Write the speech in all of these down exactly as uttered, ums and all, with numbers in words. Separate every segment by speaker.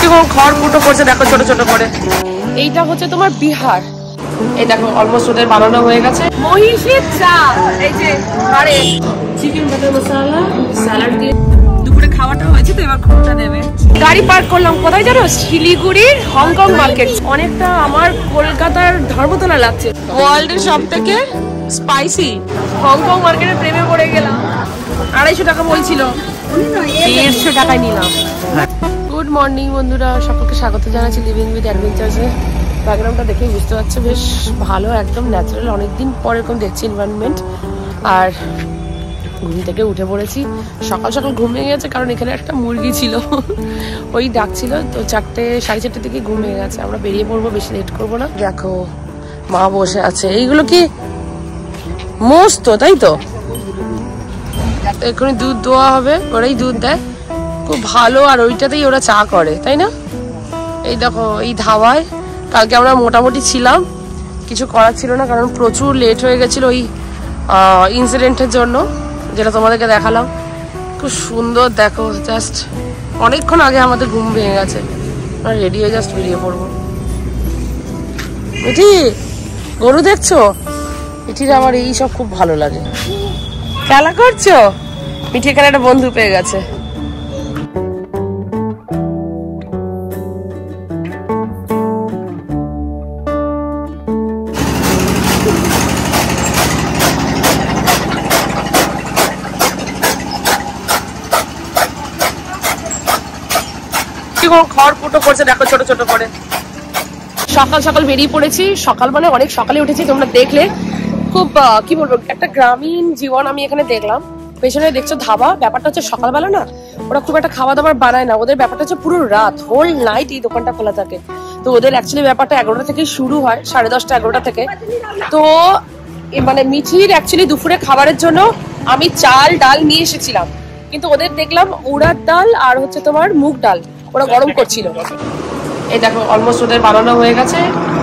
Speaker 1: কিরকম খড় ফুটো করছে দেখো ছোট ছোট করে। এইটা হচ্ছে তোমার বিহার। এই দেখো অলমোস্ট ওদের বানানো হয়ে গেছে। মহিষের চাল, এই যে আরে চিকেন বাটার মশলা, স্যালাড দিয়ে দুপুরে খাওয়াটা হয়েছে তো এবার ঘুরটা দেবে। গাড়ি পার্ক করলাম কোথায় জানো? শিলিগুড়ির হংকং মার্কেট। অনেকটা আমার কলকাতার ধর্মতলা লাগছে। ওয়ার্ল্ডের সব থেকে স্পাইসি হংকং মার্কেটের প্রেমে পড়ে গেলাম। আড়াইশো টাকা বলছিল, দেড়শো টাকায় নিলাম। গুড মর্নিং বন্ধুরা, সকলকে স্বাগত জানাচ্ছি লিভিং উইথ অ্যাডভেঞ্চার্সে। ব্যাকগ্রাউন্ডটা দেখেই বুঝতে পারছো বেশ ভালো, একদম ন্যাচারাল। অনেকদিন পর এরকম দেখছি এনভায়রনমেন্ট। আর ঘুম থেকে উঠে পড়েছি, সকাল সকাল ঘুমিয়ে গেছে কারণ এখানে একটা মুরগি ছিল, ওই ডাকছিল তো। চারটে সাড়ে চারটে থেকে ঘুমিয়ে গেছে। আমরা বেরিয়ে পড়বো, বেশি লেট করবো না। দেখো মা বসে আছে। এইগুলো কি মোষ তো, তাই তো? এক্ষুনি দুধ দোয়া হবে, ওরাই দুধ দেয়, খুব ভালো। আর ওইটাতেই ওরা চা করে, তাই না? এই দেখো এই ধাবায় কালকে আমরা মোটামুটি ছিলাম, কিছু করার ছিল না কারণ প্রচুর লেট হয়ে গেছিল ওই ইনসিডেন্টের জন্য, যেটা তোমাদেরকে দেখালাম। খুব সুন্দর দেখো, জাস্ট অনেকক্ষণ আগে আমাদের ঘুম ভেঙে গেছে। আমরা রেডি হয়ে জাস্ট বেরিয়ে পড়বো। মিঠি গরু দেখছো? মিঠির আমার এই সব খুব ভালো লাগে। খেলা করছো? মিঠি এখানে একটা বন্ধু পেয়ে গেছে। খড় ফুটো করছে দেখো ছোট ছোট করে। সকাল সকাল বেরিয়ে পড়েছি, সকাল মানে অনেক সকালে উঠেছি। তোমরা দেখলে খুব কি বলবো, একটা গ্রামীণ জীবন আমি এখানে দেখলাম। পেছনে দেখছো ধাবা। ব্যাপারটা হচ্ছে সকালবেলা না ওরা খুব একটা খাওয়া দাবার বানায় না, ওদের ব্যাপারটা হচ্ছে পুরো রাত, হোল নাইট এই দোকানটা খোলা থাকে। তো ওদের অ্যাকচুয়ালি ব্যাপারটা এগারোটা থেকে শুরু হয়, সাড়ে দশটা এগারোটা থেকে। তো মানে মিঠির অ্যাকচুয়ালি দুপুরে খাবারের জন্য আমি চাল ডাল নিয়ে এসেছিলাম, কিন্তু ওদের দেখলাম উড়ার ডাল আর হচ্ছে তোমার মুগ ডাল ওরা গরম করছিল। এই দেখো অলমোস্ট ওদের বানানো হয়ে গেছে।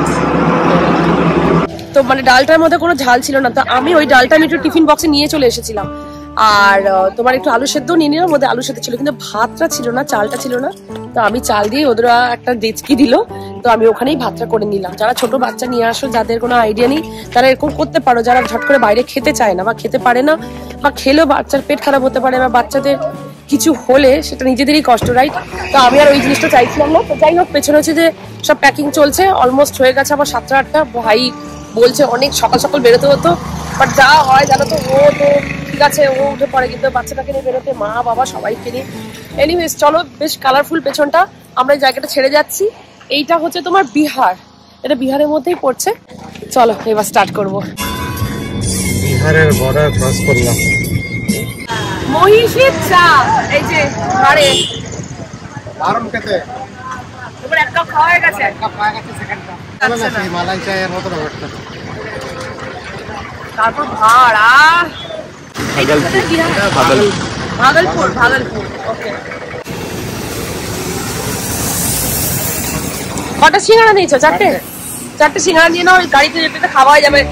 Speaker 1: তো মানে ডালটার মধ্যে কোনো ঝাল ছিল না, তো আমি ওই ডালটা আমি একটু টিফিন বক্সে নিয়ে চলে এসেছিলাম। আর তোমার একটু আলু সেদ্ধ নিয়ে নিলাম, ওদের আলু সেদ্ধ ছিল কিন্তু ভাতটা ছিল না, চালটা ছিল না। তো আমি চাল দিয়ে ওদের একটা ডেচকি দিল, তো আমি ওখানেই ভাতটা করে নিলাম। যারা ছোট বাচ্চা নিয়ে আসো, যাদের কোনো আইডিয়া নেই, তারা এরকম করতে পারো। যারা ঝট করে বাইরে খেতে চায় না বা খেতে পারে না, বা খেলেও বাচ্চার পেট খারাপ হতে পারে, বা বাচ্চাদের কিছু হলে সেটা নিজেদেরই কষ্ট, রাইট? তো আমি আর ওই জিনিসটা চাইছিলাম না। তো যাই হোক, পেছনে হচ্ছে যে সব প্যাকিং চলছে, অলমোস্ট হয়ে গেছে আবার সাতটা আটটা। ভাই বলছে অনেক সকাল সকাল বেরোতে হতো, বাট যা হয় জানো তো, ও তো ঠিক আছে ও উঠে পড়ে, কিন্তু বাচ্চাটাকে নিয়ে বেরোতে মা বাবা সবাইকে নিয়ে। এনিওয়েজ চলো, বেশ কালারফুল পেছনটা। আমরা এই জায়গাটা ছেড়ে যাচ্ছি। এইটা হচ্ছে তোমার বিহার, এটা বিহারের মধ্যেই পড়ছে। চলো এবার স্টার্ট করবো।
Speaker 2: বিহারের বর্ডার ক্রস করলাম।
Speaker 1: মহিষের চাল, এই যে আরে
Speaker 2: আরাম খেতে
Speaker 1: এবার এক কাপ খাওয়া হয়ে গেছে,
Speaker 2: এক কাপ খাওয়া গেছে, সেকেন্ড কাপ আচ্ছা না মালাই চায়ের মতো ব্যাপারটা।
Speaker 1: তারপর ভাড়া ভাগলপুর ভাগলপুর ভাগলপুর ওকে। কটা সিঙ্গাড়া নিয়েছো? চারটে চারটে সিঙ্গাড়া নিয়ে নাও, গাড়িতে যেতে খাওয়া হয়ে যাবে।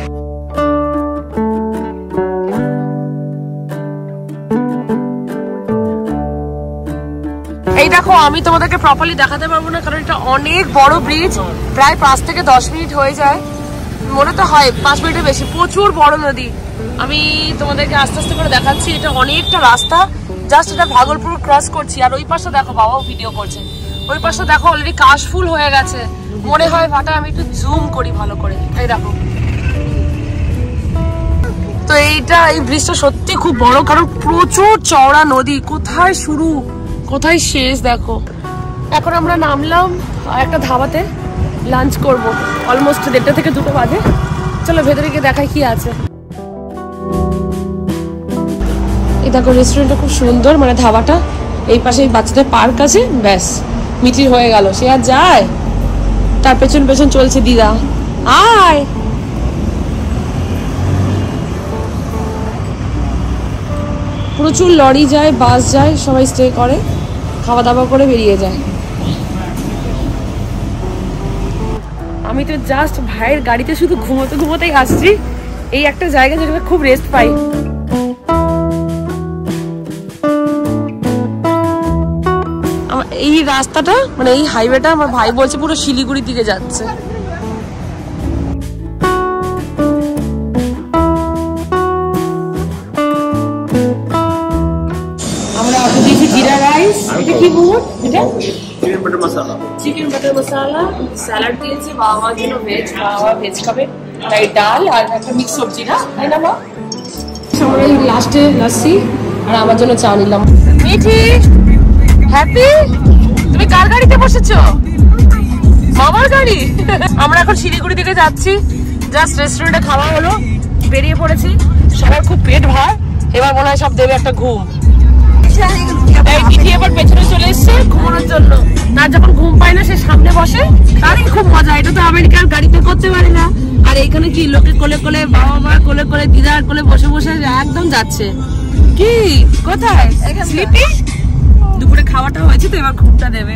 Speaker 1: এই দেখো, আমি তোমাদেরকে প্রপারলি দেখাতে পারবো না কারণ এটা অনেক বড় ব্রিজ, প্রায় পাঁচ থেকে দশ মিনিট হয়ে যায়, মনে তো হয় পাঁচ মিনিটের বেশি। প্রচুর বড় নদী। আমি তোমাদেরকে আস্তে আস্তে করে দেখাচ্ছি। এটা অনেকটা রাস্তা, জাস্ট এটা ভাগলপুর ক্রস করছি। আর ওই পাশটা দেখো, বাবাও ভিডিও করছে, ওই পাশটা দেখো অলরেডি কাশফুল হয়ে গেছে মনে হয়। ভাটা আমি একটু জুম করি ভালো করে, এই দেখো। তো এইটা এই ব্রিজটা সত্যি খুব বড় কারণ প্রচুর চওড়া নদী, কোথায় শুরু কোথায় শেষ দেখো। এখন আমরা নামলাম একটা ধাবাতে, লাঞ্চ করব। অলমোস্ট দেড়টা থেকে দুটো বাজে। চলো ভেতরে গিয়ে দেখাই কি আছে। এই দেখো রেস্টুরেন্টটা খুব সুন্দর, মানে ধাবাটা। এই পাশে এই বাচ্চাদের পার্ক আছে, ব্যাস মিটির হয়ে গেল। সে আর যায়, তার পেছন পেছন চলছে দিদা। আয় প্রচুর লরি যায়, বাস যায়, সবাই স্টে করে, খাওয়া দাওয়া করে বেরিয়ে যায়। আমি তো জাস্ট ভাইয়ের গাড়িতে শুধু ঘুমোতে ঘুমোতেই আসছি। এই একটা জায়গা যেখানে খুব রেস্ট পাই। এই এই রাস্তাটা মানে এই হাইওয়েটা আমার ভাই বলছে পুরো শিলিগুড়ির দিকে যাচ্ছে। আমরা অর্ডার দিয়েছি জিরা রাইস, এটা কি বলবো, এটা chicken butter masala, chicken butter masala, salad দিয়েছি, বাবা জন্য ভেজ, বাবা ভেজ খাবে, তাই ডাল আর একটা মিক্স সবজি না, তাই না মা? আমরা এই লাস্টে লাস্সি আর আমার জন্য চা নিলাম। মিঠি হ্যাপি, তুমি কার গাড়িতে বসেছো? বাবার গাড়ি। আমরা এখন শিলিগুড়ি দিকে যাচ্ছি, জাস্ট রেস্টুরেন্টে খাওয়া হলো, বেরিয়ে পড়েছি, সবার খুব পেট ভার, এবার মনে হয় সব দেবে একটা ঘুম। এবার পেছনে চলে এসছে ঘুমানোর জন্য, তার যখন ঘুম পায় না সে সামনে বসে, তারই খুব মজা। এটা তো আমেরিকার গাড়িতে করতে পারে না। আর এইখানে কি লোকে কোলে কোলে, বাবা মা কোলে কোলে, দিদার কোলে বসে বসে একদম যাচ্ছে। কি কোথায় স্লিপি? দুপুরে খাওয়াটা হয়েছে তো এবার ঘুমটা দেবে।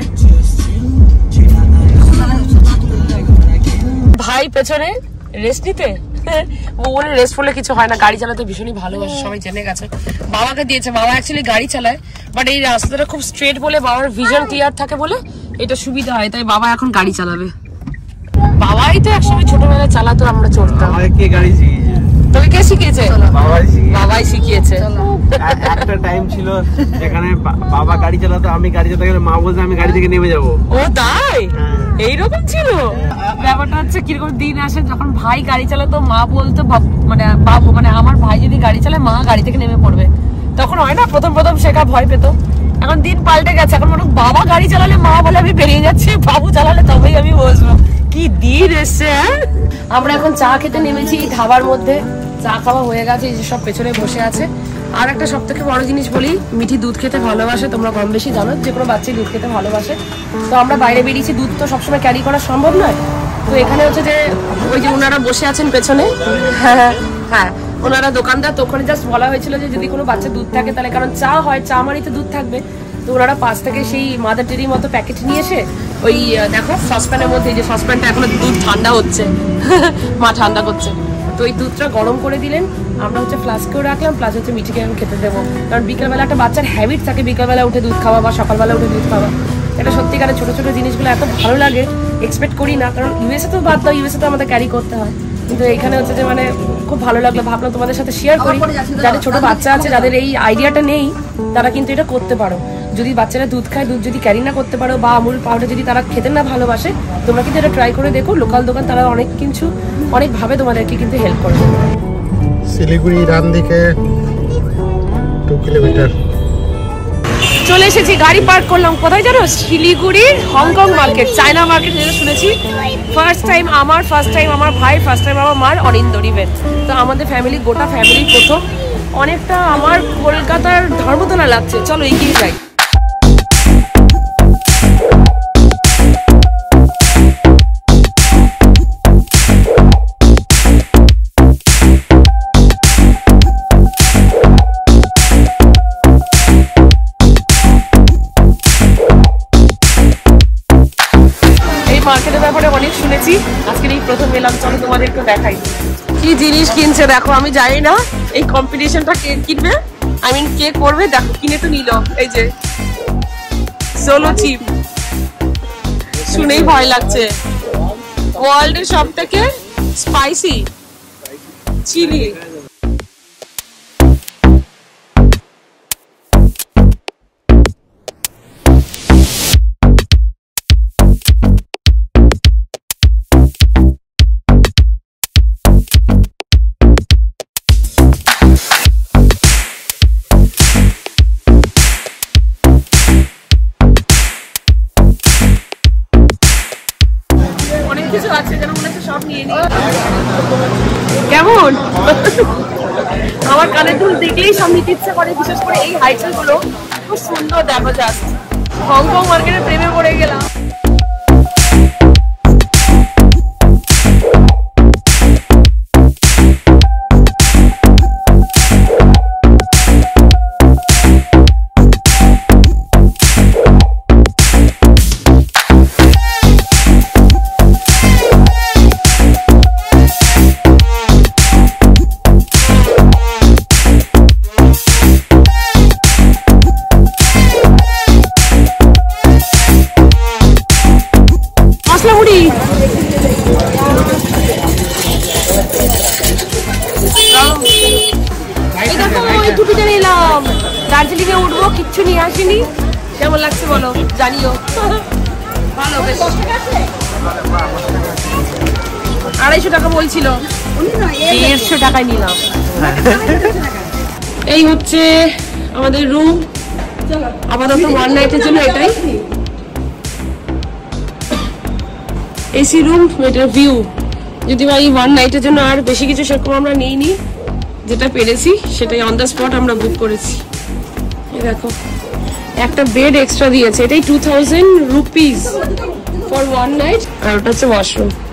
Speaker 1: ভাই পেছনে রেস্ট নিতে, ওখানে রেস্ট করলে কিছু হয় না, গাড়ি চালাতে ভীষণই ভালোবাসে, সবাই জেনে গেছে। বাবাকে দিয়েছে, বাবা অ্যাকচুয়ালি গাড়ি চালায়, বাট এই রাস্তাটা খুব স্ট্রেট বলে বাবার ভিশন ক্লিয়ার থাকে বলে এটা সুবিধা হয়, তাই বাবা এখন গাড়ি চালাবে। বাবাই তো একসময় ছোটবেলায় চালাতো, আমরা চড়তাম।
Speaker 2: কে গাড়ি শিখিয়েছে?
Speaker 1: তোকে কে শিখিয়েছে? বাবাই শিখিয়েছে।
Speaker 2: একটা টাইম ছিল যেখানে বাবা গাড়ি চালাতো, আমি গাড়ি চালাতে গেলে মা বলতো আমি গাড়ি থেকে নেমে যাবো।
Speaker 1: ও তাই? এইরকম ছিল ব্যাপারটা। হচ্ছে কিরকম দিন আসে যখন ভাই গাড়ি চালাতো, মা বলতো মানে বাবু মানে আমার ভাই যদি গাড়ি চালায় মা গাড়ি থেকে নেমে পড়বে, তখন হয় না প্রথম প্রথম শেখা ভয় পেতো। এখন দিন পাল্টে গেছে, এখন মনে বাবা গাড়ি চালালে মা বলে আমি বেরিয়ে যাচ্ছি, বাবু চালালে তবেই আমি বসবো। কি দিন এসছে। আমরা এখন চা খেতে নেমেছি ধাবার মধ্যে, চা খাওয়া হয়ে গেছে, এই যে সব পেছনে বসে আছে। আর একটা সব থেকে বড় জিনিস বলি, মিঠি দুধ খেতে ভালোবাসে, তোমরা কম বেশি জানো, যে কোনো বাচ্চাই দুধ খেতে ভালোবাসে। তো আমরা বাইরে বেরিয়েছি, দুধ তো সবসময় ক্যারি করা সম্ভব নয়, তো এখানে হচ্ছে যে ওই যে ওনারা বসে আছেন পেছনে, হ্যাঁ হ্যাঁ ওনারা দোকানদার, তো ওখানে জাস্ট বলা হয়েছিল যে যদি কোনো বাচ্চা দুধ থাকে তাহলে, কারণ চা হয়, চা মারিতে দুধ থাকবে, তো ওনারা পাশ থেকে সেই মাদার ডেরির মতো প্যাকেট নিয়ে এসে ওই দেখো সসপ্যানের মধ্যে, এই যে সসপ্যানটা এখনো দুধ ঠান্ডা হচ্ছে, মা ঠান্ডা করছে, তো এই দুধটা গরম করে দিলেন, আমরা হচ্ছে ফ্লাস্কেও রাখলাম, প্লাস হচ্ছে মিঠিকে আমি খেতে দেবো, কারণ বিকেলবেলা একটা বাচ্চার হ্যাবিট থাকে বিকেলবেলা উঠে দুধ খাওয়া বা সকালবেলা উঠে দুধ খাওয়া। এটা সত্যিকারের ছোটো ছোটো জিনিসগুলো এত ভালো লাগে, এক্সপেক্ট করি না, কারণ ইউএসএ তো বাদ দাও, ইউএসএ তো আমাদের ক্যারি করতে হয়, কিন্তু এখানে হচ্ছে যে মানে খুব ভালো লাগলো, ভাবলাম তোমাদের সাথে শেয়ার করি। যাদের ছোট বাচ্চা আছে, যাদের এই আইডিয়াটা নেই, তারা কিন্তু এটা করতে পারো। যদি বাচ্চারা দুধ খায়, দুধ যদি ক্যারি না করতে পারো, বা আমুল পাউডার যদি তারা খেতে না ভালোবাসে, তোমরা কিন্তু এটা ট্রাই করে দেখো। লোকাল দোকান তারা অনেক কিছু অনেকভাবে তোমাদেরকে কিন্তু হেল্প করে।
Speaker 2: শিলিগুড়ি রান দিকে টু কিলোমিটার
Speaker 1: চলে এসেছি, গাড়ি পার্ক করলাম কোথায় জানো? শিলিগুড়ির হংকং মার্কেট, চায়না মার্কেট যেটা শুনেছি। ফার্স্ট টাইম আমার, ফার্স্ট টাইম আমার ভাই, ফার্স্ট টাইম আমার মার অনিন্দর ইভেন্ট। তো আমাদের ফ্যামিলি, গোটা ফ্যামিলি প্রথম। অনেকটা আমার কলকাতার ধর্মতলা লাগছে, চলো এগিয়ে যাই। মার্কেটের ব্যাপারে অনেক শুনেছি, আজকের এই প্রথম এলাম, চলো তোমাদের একটু দেখাই কি জিনিস কিনছে। দেখো আমি জানি না এই কম্পিটিশনটা কে কিনবে, আই মিন কে করবে, দেখো কিনে তো নিল, এই যে সোলো চিপ, শুনেই ভয় লাগছে। ওয়ার্ল্ডের সব থেকে স্পাইসি চিলি। কেমন আমার কানের দুল দেখলেই সব নিতে ইচ্ছা করে, বিশেষ করে এই হাইটেল গুলো খুব সুন্দর, দেখো জাস্ট হংকং মার্কেটের প্রেমে পড়ে গেলাম। সোনামুড়ি। এই দেখো ওই টুপিটা নিলাম, দার্জিলিং এ উঠবো, কিচ্ছু নিয়ে আসিনি। কেমন লাগছে বলো, জানিও। ভালো, বেশ। আড়াইশো টাকা বলছিল, দেড়শো টাকায় নিলাম। এই হচ্ছে আমাদের রুম, আপাতত ওয়ান নাইটের জন্য এটাই এসি রুম, এটার ভিউ। যদি ভাই ওয়ান নাইটের জন্য আর বেশি কিছু সেরকম আমরা নিইনি, যেটা পেরেছি সেটাই অন দ্য স্পট আমরা বুক করেছি। এই দেখো একটা বেড এক্সট্রা দিয়েছে, এটাই two thousand rupees for one night, আর ওটা হচ্ছে ওয়াশরুম।